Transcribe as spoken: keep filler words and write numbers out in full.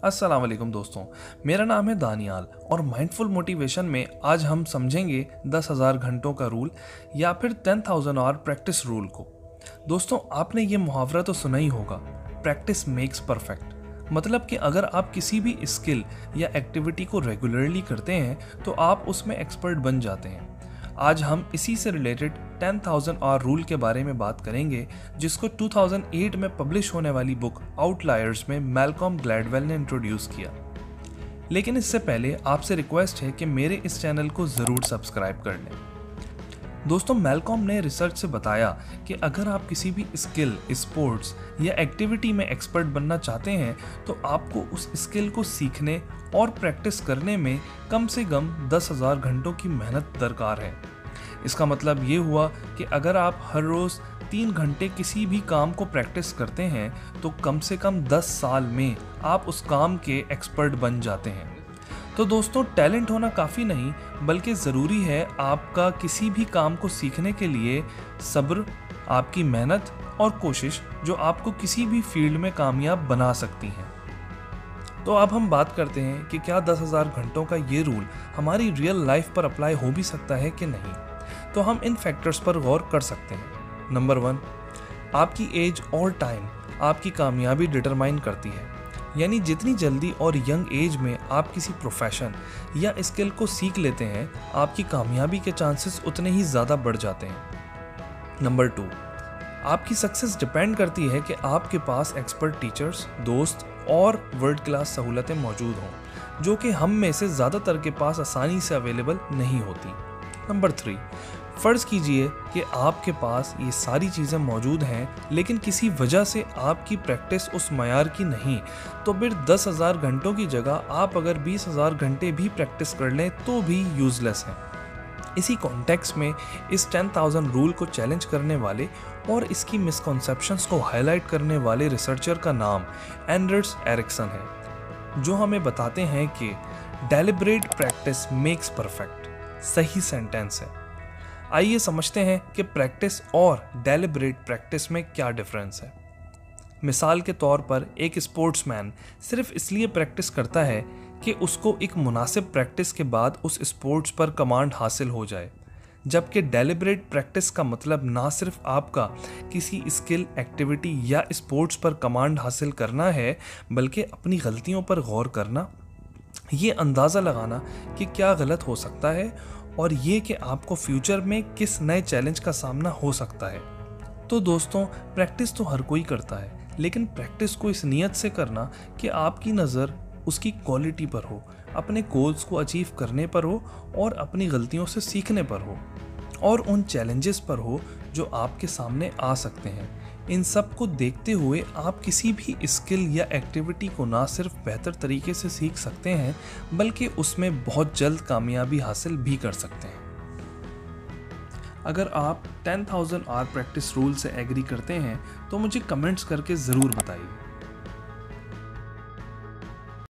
अस्सलाम वालेकुम दोस्तों, मेरा नाम है दानियाल और माइंडफुल मोटिवेशन में आज हम समझेंगे दस हज़ार घंटों का रूल या फिर ten thousand hour practice rule को। दोस्तों, आपने ये मुहावरा तो सुना ही होगा, प्रैक्टिस मेक्स परफेक्ट। मतलब कि अगर आप किसी भी स्किल या एक्टिविटी को रेगुलरली करते हैं तो आप उसमें एक्सपर्ट बन जाते हैं। आज हम इसी से related ten thousand hour rule के बारे में बात करेंगे, जिसको दो हज़ार आठ में पब्लिश होने वाली बुक आउटलायर्स में मैल्कॉम ग्लैडवेल ने इंट्रोड्यूस किया। लेकिन इससे पहले आपसे रिक्वेस्ट है कि मेरे इस चैनल को ज़रूर सब्सक्राइब कर लें। दोस्तों, मैल्कॉम ने रिसर्च से बताया कि अगर आप किसी भी स्किल, स्पोर्ट्स या एक्टिविटी में एक्सपर्ट बनना चाहते हैं तो आपको उस स्किल को सीखने और प्रैक्टिस करने में कम से कम दस हज़ार घंटों की मेहनत दरकार है। इसका मतलब ये हुआ कि अगर आप हर रोज़ तीन घंटे किसी भी काम को प्रैक्टिस करते हैं तो कम से कम दस साल में आप उस काम के एक्सपर्ट बन जाते हैं। तो दोस्तों, टैलेंट होना काफ़ी नहीं, बल्कि ज़रूरी है आपका किसी भी काम को सीखने के लिए सब्र, आपकी मेहनत और कोशिश, जो आपको किसी भी फील्ड में कामयाब बना सकती हैं। तो अब हम बात करते हैं कि क्या दस हज़ार घंटों का ये रूल हमारी रियल लाइफ पर अप्लाई हो भी सकता है कि नहीं। तो हम इन फैक्टर्स पर गौर कर सकते हैं। नंबर वन, आपकी एज और टाइम आपकी कामयाबी डिटरमाइन करती है। यानी जितनी जल्दी और यंग एज में आप किसी प्रोफेशन या स्किल को सीख लेते हैं, आपकी कामयाबी के चांसेस उतने ही ज़्यादा बढ़ जाते हैं। नंबर टू, आपकी सक्सेस डिपेंड करती है कि आपके पास एक्सपर्ट टीचर्स, दोस्त और वर्ल्ड क्लास सहूलतें मौजूद हों, जो कि हम में से ज़्यादातर के पास आसानी से अवेलेबल नहीं होती। नंबर थ्री, फ़र्ज़ कीजिए कि आपके पास ये सारी चीज़ें मौजूद हैं, लेकिन किसी वजह से आपकी प्रैक्टिस उस मयार की नहीं, तो फिर दस हज़ार घंटों की जगह आप अगर बीस हज़ार घंटे भी प्रैक्टिस कर लें तो भी यूज़लेस हैं। इसी कॉन्टेक्स्ट में इस टेन थाउजेंड रूल को चैलेंज करने वाले और इसकी मिसकॉन्सेप्शंस को हाईलाइट करने वाले रिसर्चर का नाम एंडर्स एरिक्सन है, जो हमें बताते हैं कि डेलिब्रेट प्रैक्टिस मेक्स परफेक्ट सही सेंटेंस है। आइए समझते हैं कि प्रैक्टिस और डेलिब्रेट प्रैक्टिस में क्या डिफरेंस है। मिसाल के तौर पर एक स्पोर्ट्समैन सिर्फ इसलिए प्रैक्टिस करता है कि उसको एक मुनासिब प्रैक्टिस के बाद उस स्पोर्ट्स पर कमांड हासिल हो जाए, जबकि डेलिब्रेट प्रैक्टिस का मतलब ना सिर्फ आपका किसी स्किल, एक्टिविटी या स्पोर्ट्स पर कमांड हासिल करना है, बल्कि अपनी गलतियों पर गौर करना, ये अंदाज़ा लगाना कि क्या गलत हो सकता है और ये कि आपको फ्यूचर में किस नए चैलेंज का सामना हो सकता है। तो दोस्तों, प्रैक्टिस तो हर कोई करता है, लेकिन प्रैक्टिस को इस नीयत से करना कि आपकी नज़र उसकी क्वालिटी पर हो, अपने गोल्स को अचीव करने पर हो और अपनी गलतियों से सीखने पर हो और उन चैलेंजेस पर हो जो आपके सामने आ सकते हैं। इन सब को देखते हुए आप किसी भी स्किल या एक्टिविटी को ना सिर्फ बेहतर तरीके से सीख सकते हैं, बल्कि उसमें बहुत जल्द कामयाबी हासिल भी कर सकते हैं। अगर आप ten thousand hour practice rule से एग्री करते हैं तो मुझे कमेंट्स करके ज़रूर बताइए।